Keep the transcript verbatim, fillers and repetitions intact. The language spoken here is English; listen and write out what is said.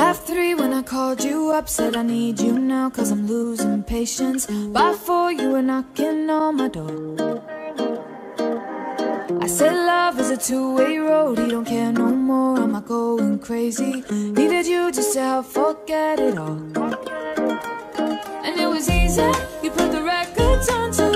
Half three when I called you up, said I need you now cause I'm losing patience. By four you were knocking on my door. I said love is a two-way road, you don't care no more, am I going crazy? Needed you just to help forget it all. And it was easy, you put the records on to